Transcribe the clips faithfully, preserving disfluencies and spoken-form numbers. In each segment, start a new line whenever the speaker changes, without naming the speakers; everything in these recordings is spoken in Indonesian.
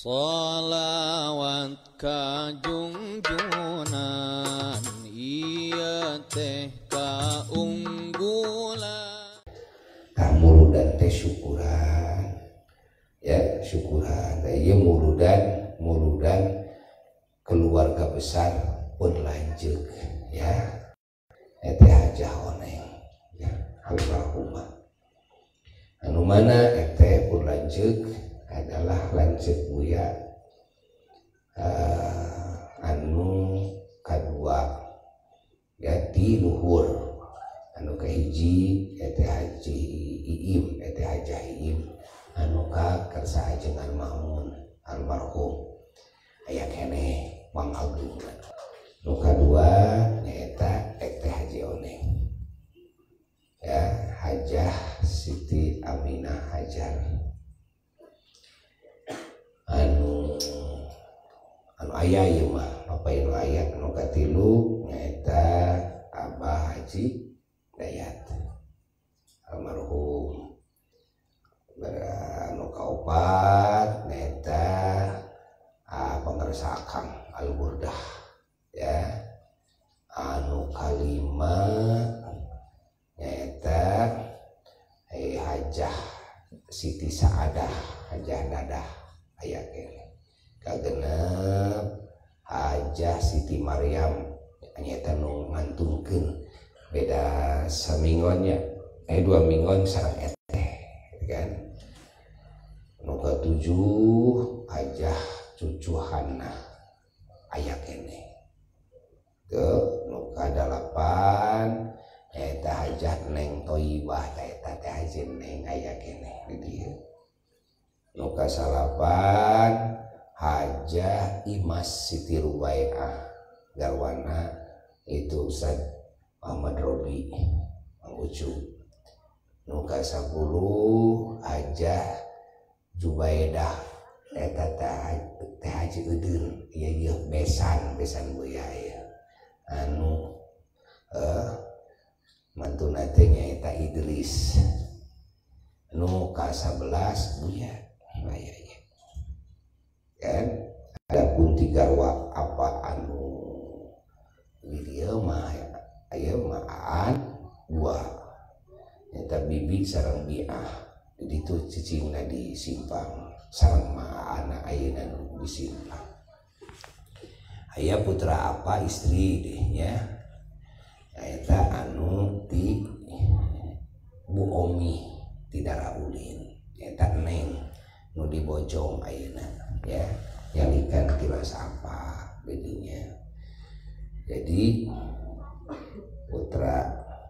Shalawat kajungjunan iya teh kaunggulan.
Muludan teh syukuran, ya syukuran. Iya muludan, muludan keluarga besar pun lanjut, ya. Teh hajah oneng, ya almarhumah. Anu mana teh pun lanjut adalah lanjut buya uh, anu kedua ya di luhur anu kahiji eteh haji iim eteh hajah iim anu ka kersa ajengan Mamun almarhum aya keneh Mang Agung. Nu kadua nyaeta eteh haji oneng ya hajah Siti Aminah Hajar anu anu aya ieu mah apa anu aya anu katilu nyaeta Abah Haji Dayat almarhum. Anu kaopat nyaeta ah, pangarsa Akang Al-Burdah ya. Anu kalima nyaeta eh, Hajah Siti Saadah Hajah Dadah aya kene. Kagenep Hajah Siti Maryam nyaeta nu ngantungkeun beda samingonnya eh dua mingon sareng eteh kan. Nu katujuh Hajah Cucuhana aya kene. Teu nu kadalapan nyaeta Hajah Neng Toyibah eta teh Haji Neng aya kene di dieu. Nu kasalapan Hajah Imas Siti Rubaiah garwana itu Ustaz Muhammad Robi Mang Ucu. Nu kasapuluh Hajah Jubaidah eta teh Haji Eudin ieu ieu besan besan buya ya. Anu eh mantuna teh nyaeta Idris. Nu kasabelas buya aya ya. Kan adapun tigarwa apa anu ieu mah aya mah aan dua nyaeta bibi sareng biah. Jadi itu cicingna disimpang sareng mah anak ayeuna nu disimpang. Aya putra apa istri deh nya. Eta anu ti Bu Omi ti Daraulin. Eta Neng nu di Bojong ayeuna ya. Yalikan tilas apa dedinya. Jadi putra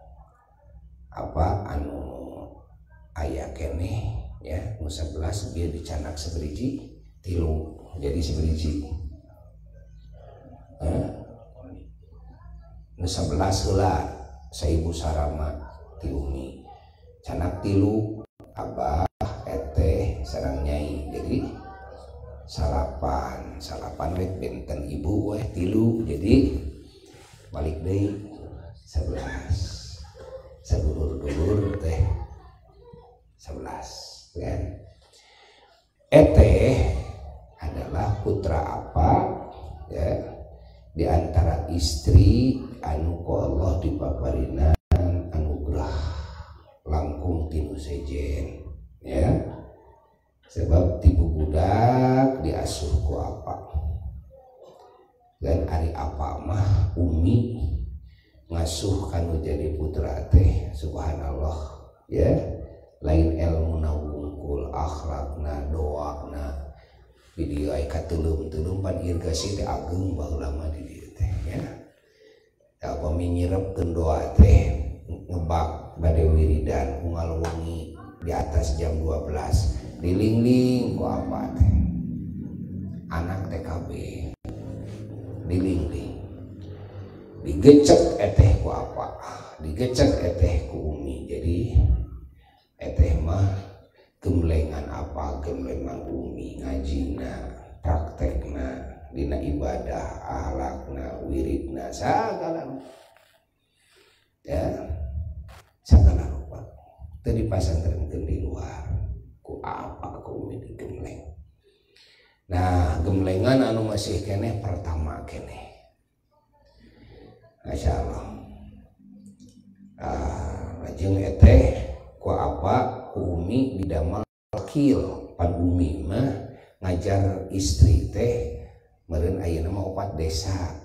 apa anu aya kene ya nu sebelas dia dicanak seberiji tilu jadi seberiji eh? Nu sebelas heula Saibu Sarama ti Umi canak tilu Abah eteh sareng Nyai jadi salapan salapan we benten ibu we tilu jadi balik deui sebelas sadulur-dulur teh sebelas kan. Eteh adalah putra apa ya di antara istri anu ku Allah dipaparinan anugerah langkung tinu sejen ya. Sebab tibu budak diasuh ku apa dan ari apa mah Umi ngasuh kanu jadi putra teh subhanallah ya. Lain ilmuna wungkul akhlakna doakna video ai katulum-tulum pan irgasi teh ageng baheula mah di dieu teh ya. Da upami nyirepkeun doa teh ngebak bade wiridan unggal wengi di atas jam dua belas dilingling ku apa teh anak T K B dilingling digecek eteh ku apa digecek eteh ku Umi jadi eteh mah gemlengan apa gemlengan Umi ngajina praktekna dina ibadah akhlakna wiridna sagala ya sagala rupa teu dipasantrenkeun di luar ku apa ku Umi digemleng Nah gemlengan anu masih keneh pertama keneh, Masya Allah. Ah, lajeng eteh ku apa ku umi didamel wakil pan umi mah ngajar istri teh meureun ayeuna mah opat desa,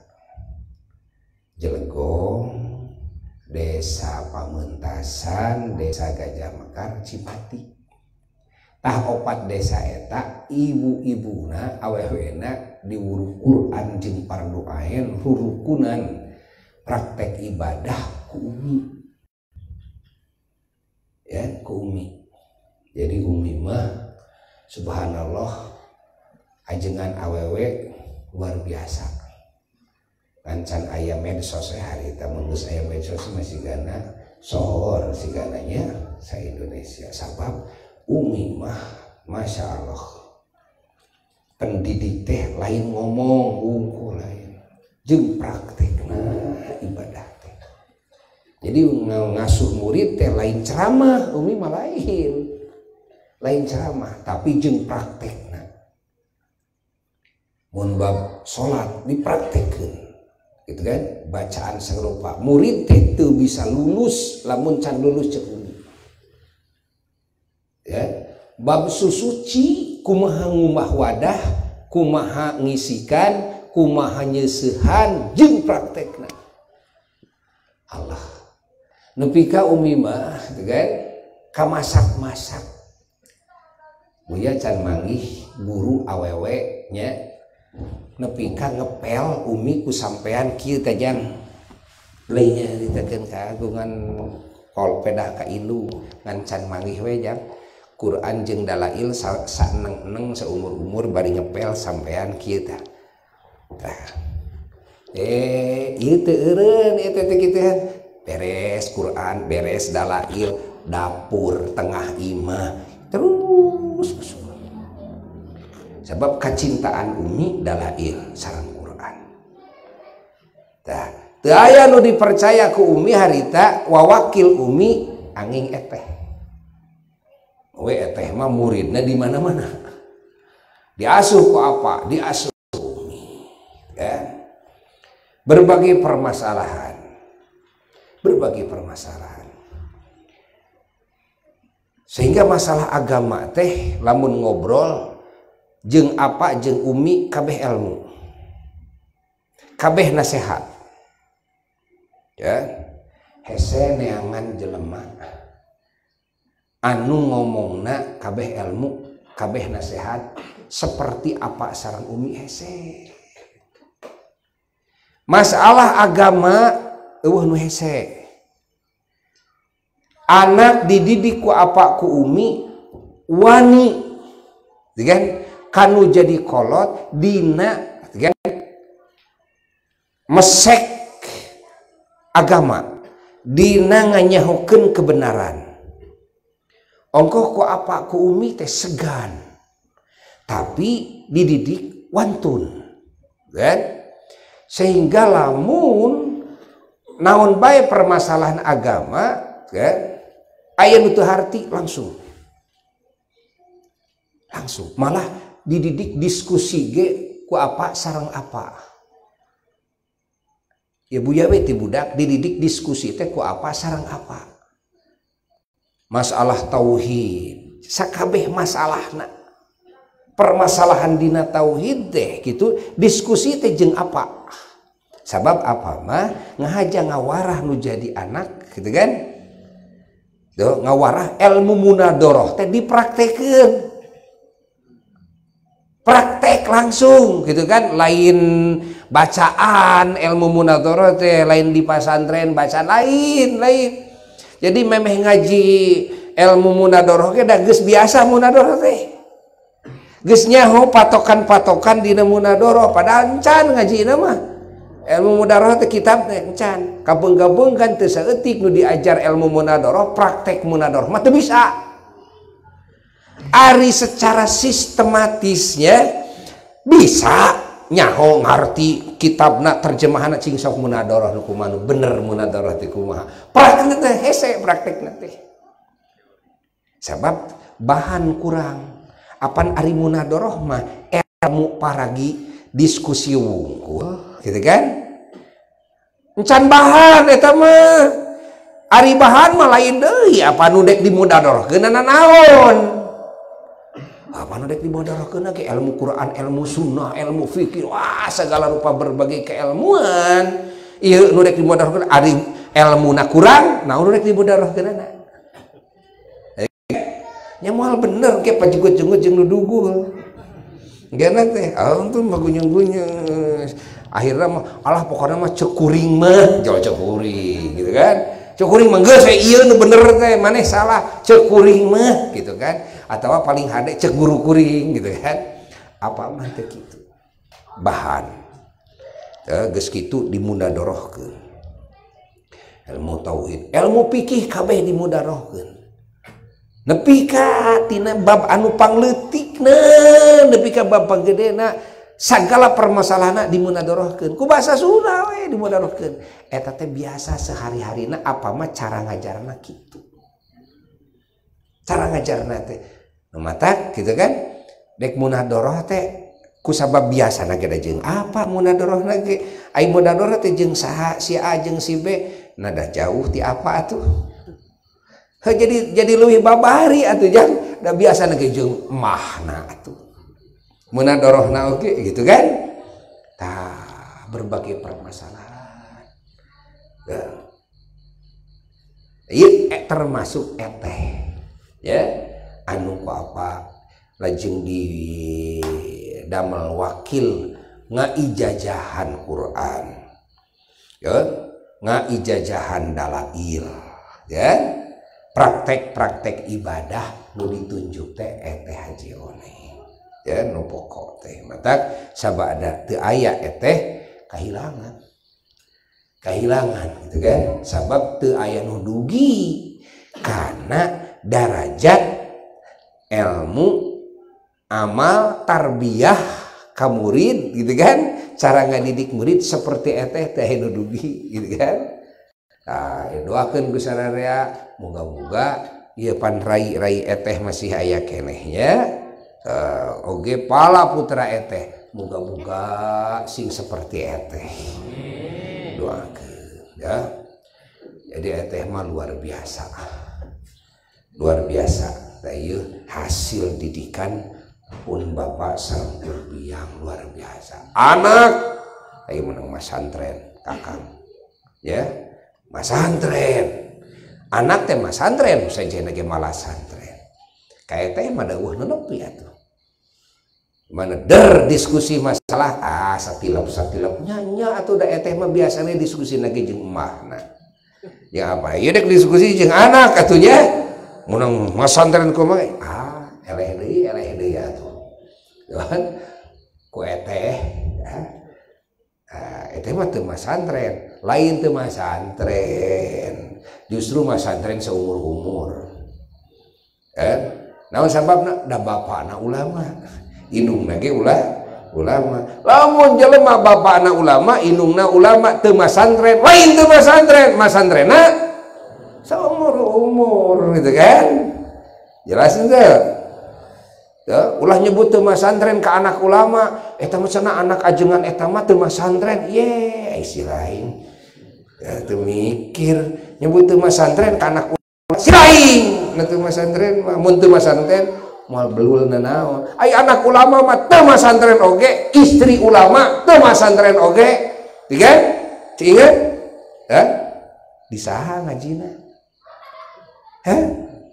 Jelegong, Desa Pamentasan, Desa Gajah Mekar, Cipati. Tah opat desa eta ibu-ibuna awewena diwuru Quran jeung parduaen rurukunan praktek ibadah ku umi. Ya, ku umi. Jadi umi mah subhanallah ajengan awewe luar biasa. Kancan aya medsos hari eta mun geus aya medsos masih gana sohor sigananya sa Indonesia sabab umi mah Masya Allah pendidik teh lain ngomong unggul lain jeung praktekna ibadah teh. Jadi ngasuh murid teh lain ceramah umi mah lain lain ceramah tapi jeung praktekna mun bab salat dipraktekkeun gitu kan, bacaan serupa murid teh teu bisa lulus lamun can lulus cek umi. Ya, bab susuci kumaha ngumah wadah, kumaha ngisikan, kumaha nyeusehan jeung praktekna. Allah. Nepi ka umi mah gitu kan, ka masak-masak. Buya can manggih guru awewe nya nepi ka ngepel umi ku sampean kieu teh jang leunya ditekeun kagungan kol pedah ka indu ngan can manggih we jang Quran jeung dalail saneng-neng seumur-umur bari ngepel sampean kieu tah. Tah. Eh, ieu teu eureun eta teh kiteun. Beres Quran, beres dalail, dapur tengah imah terus sebab kecintaan umi dalail sareng Quran. Tah, teu aya nu dipercaya ku umi harita wawakil umi anging eteh. We eteh mah muridna di mana-mana. Diasuh ku apa? Diasuh ku umi. Kan? Berbagai permasalahan. Berbagai permasalahan. Sehingga masalah agama teh lamun ngobrol jeung apa jeung umi kabeh ilmu kabeh nasihat ya hese neangan jelema anu ngomongna kabeh ilmu kabeh nasihat seperti apa sareng umi hese masalah agama eueuh nu hese anak dididik ku apa ku umi wani kan kanu jadi kolot dina kan mesek agama dina nganyahokeun kebenaran ongkoh ku apa ku umi teh segan tapi dididik wantun kan sehingga lamun naon bae permasalahan agama kan aya nu teu harti langsung langsung malah dididik diskusi ge ku apa sareng apa ya buya we ti budak dididik diskusi teh ku apa sareng apa masalah tauhid sakabeh masalahna permasalahan dina tauhid teh gitu diskusi teh jeung apa sabab apa mah ngahaja ngawarah nu jadi anak gitu kan tuh ngawarah ilmu munadoroh teh dipraktekeun praktek langsung gitu kan lain bacaan ilmu munadharah teh lain di pesantren bacaan lain lain jadi memeh ngaji ilmu munadharah ge da geus biasa munadharah teh geus nyaho patokan-patokan dina munadharah padahal encan ngajina mah ilmu munadharah teh kitab teh encan kabeung-gabeungkan teu saeutik nu diajar ilmu munadharah praktek munadharah mah teu bisa. Ari secara sistematisnya bisa nyaho ngarti kitabna terjemahan cing sok munadharah nu kumaha bener munadharah teh kumaha praktekna teh hese praktekna teh sabab bahan kurang apan ari munadharah mah era ketemu paragi diskusi wungkul gitu kan encan bahan eta mah ari bahan mah lain deui apa nu dek dimudadorkeun naon apa nu dek dimudadorkeun ge ilmu Quran ilmu sunnah ilmu fikih wah segala rupa berbagai keilmuan ieu nu dek dimudadorkeun ari ilmuna kurang naon nu dek dimudadorkeunana nya moal bener ke pajugut-jugut jeung nu dugul gana teh ah tuh magunyung-gunyung akhirnya mah alah pokoknya mah cekuring mah jauh cekuring gitu kan cekuring mah geus ieu nu bener teh maneh salah cekuring mah gitu kan atawa paling hade cek guru kuring gitu kan apa mah teh kitu bahan teh geus kitu dimudadorohkeun ilmu tauhid ilmu fikih kabeh dimudadorohkeun nepi ka tina bab anu pangleutikna nepi ka bab panggedena sagala permasalahanna dimunadorohkeun ku basa Sunda we dimunadorohkeun eta teh biasa sehari-harina apa mah cara ngajarna kitu cara ngajarna teh nu mata kitu kan dek munadoroh teh ku sabab biasana ge jeung apa munadorohna ge ai munadoroh teh jeung saha si A jeung si B nada jauh ti apa atuh he, jadi jadi leuwih babari atuh jang da biasana ge jeung mahna atuh munadorohna oke okay, gitu kan tah berbagai permasalahan ya ieu termasuk eteh ya anu ku apa lajeng di damel wakil ngaijajahan Quran ya ngaijajahan dalail ya praktek-praktek ibadah nu ditunjuk teh eteh haji one ya nu pokok teh matak sabada teu aya eteh kahilangan kahilangan gitu kan sabab teu aya nu dugi karena darajat ilmu amal tarbiyah ka murid gitu kan cara ngadidik murid seperti eteh teh nu dugi gitu kan nah doakeun ku sararea moga-moga ieu pan rai-rai eteh masih aya kenehnya Uh, oge pala putra eteh moga-moga sing seperti eteh doakeun ya jadi eteh mah luar biasa luar biasa da ieu hasil didikan pun bapak sampur biang luar biasa anak ayo menang masantren kakang ya masantren anak teh masantren saja ge malah santren kayak teh mah dawuh nepi atuh mana der diskusi masalah ah satilap-satilap nya atuh da eteh mah biasanya diskusi lagi jeung emahna ya apa ieu dek diskusi jeung anak atuh nya munang masantren kumaha ah eleh deui eleh deui atuh kan ku eteh ya ah eteh mah teu masantren lain teu masantren justru masantren seumur-umur eh naon sababna da bapana ulama indungna ge ulah ulama lamun jelema bapana ulama indungna ulama teu masantren lain teu masantren masantrenna seumur-umur gitu kan jelas teu ya ulah nyebut teu masantren ka anak ulama eta mah cenah anak ajengan eta mah teu masantren ye isi lain ya teu mikir nyebut teu masantren ka anak ulama si lain na teu masantren mah mun teu masantren moal belul nanaon ai anak ulama mah teu masantren oge istri ulama teu masantren oge tiga diingat ya di saha ngajina heh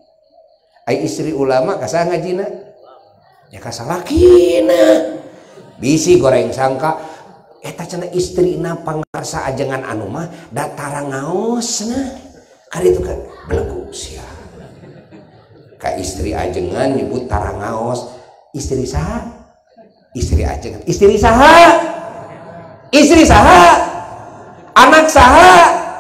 ai istri ulama ka saha ngajina ya ka salakina bisi goreng sangka eta cenah istrina pangarsa ajengan anu mah da tarangaosna kaditu kan belegu sia ka istri ajengan nyebut tarangaos istri saha istri ajengan istri saha istri saha anak saha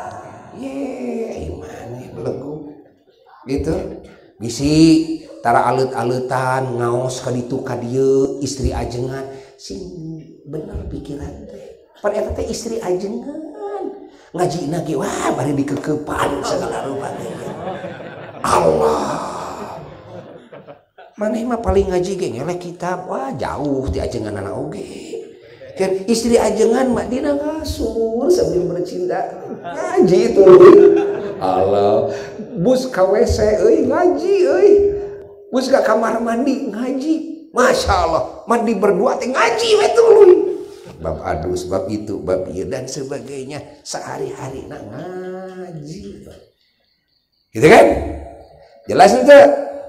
ye iman belegu gitu bisi tara alut-alutan ngaos ka ditu ka dieu istri ajengan sing bener pikiran teh pan eta teh istri ajengan ngajina ge wah bari dikekepan segala rupa teh Allah maneh mah paling ngaji ge ngelek kitab, wah jauh ti ajengan anak oge. Kan istri ajengan mah dina kasur sambil bercinta ngaji itu. Allah, bus ka W C euy ngaji euy. Bus ka kamar mandi ngaji. Masya Allah, mandi berdua teh ngaji we tuluy. Bab adus, bab itu, bab ieu dan sebagainya, sehari-hari na ngaji. Gitu kan? Jelas ente?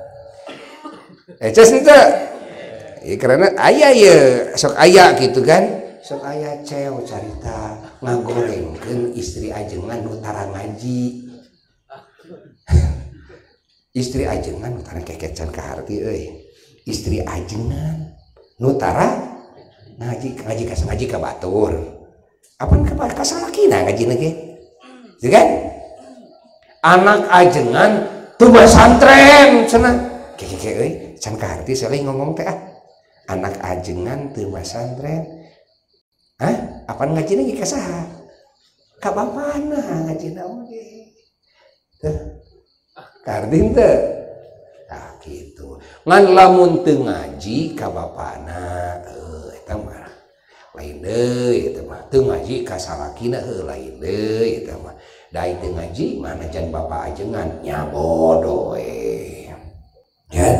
Eces ente? Ya, karena ayah ya, sok ayah gitu kan? Sok ayah cewek carita ngagorengkeun istri ajengan nu tara ngaji. Istri ajengan nu tara kekecan ka harti euy. Istri ajengan nu tara ngaji ngaji ka ngaji ka batur. Apan ka salakina ngajina ge? Gitu kan? Anak ajengan tuh santren cenah. Keke euy, can ka harti saleh ngomong teh ah. Anak ajengan teu santren. Hah? Apaan ngajina ge ka saha? Ka bapana ngajina oge. Teh. Ka harti teu. Tah kitu. Ngan lamun teu ngaji ka bapana, euy eta mah lain deui eta mah. Teu ngaji ka salakina heuh lain deui eta mah. Da teu ngaji mana can bapak ajengan nya bodoh we. Ya.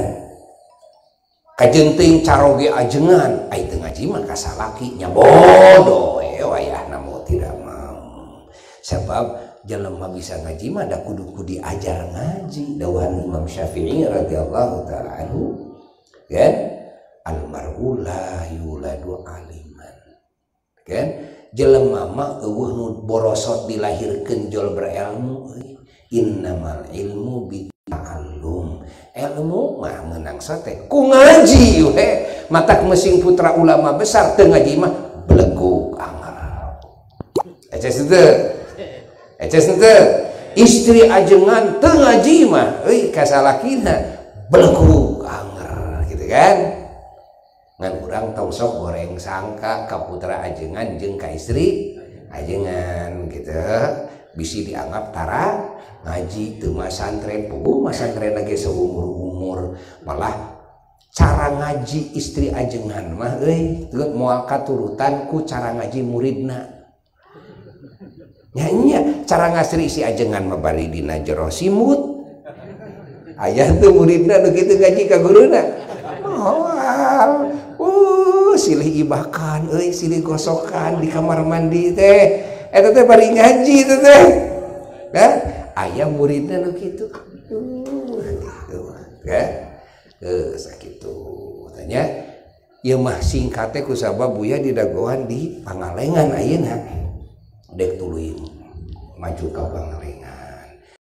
Kajenting caroge ajengan ai teu ngaji mah ka salaki nya bodoh we wayahna mau tidak mau. Sebab jelema bisa ngaji mah da kudu kudu diajar ngaji. Dawuhan Imam Syafi'i radhiyallahu taala anhu, kan? Al mar'u la yuladu aliman. Kan? Jelema mah eueuh nu borosot dilahirkeun jol berilmu euy. Innamal ilmu bita'allum. Ilmu mah meunang sate ku ngaji we. Matak meusing putra ulama besar teu ngaji mah belegug anggar. Eces teu. Eces teu. Istri ajengan teu ngaji mah euy ka salakina belegug anggar gitu kan. Ngan urang tong sok goreng sangka ka putra ajengan jeung ka istri ajengan gitu bisi dianggap tara ngaji teu mah santren puguh mah santren lagi seumur-umur malah cara ngaji istri ajengan mah euy teu moal katurutan ku cara ngaji muridna nya nya cara ngasri si ajengan mah bari dina jero simut aya teu muridna nu kitu ngaji ka guruna moal uh silih ibakan euy silih gosokan di kamar mandi teh eta teh bari ngaji teh teh kan aya muridna nu kitu uh gitu kan eh sakitu tanya ieu mah singkat teh ku sabab buya di dagoan di Pangalengan ayeuna dek tuluy maju ka Pangalengan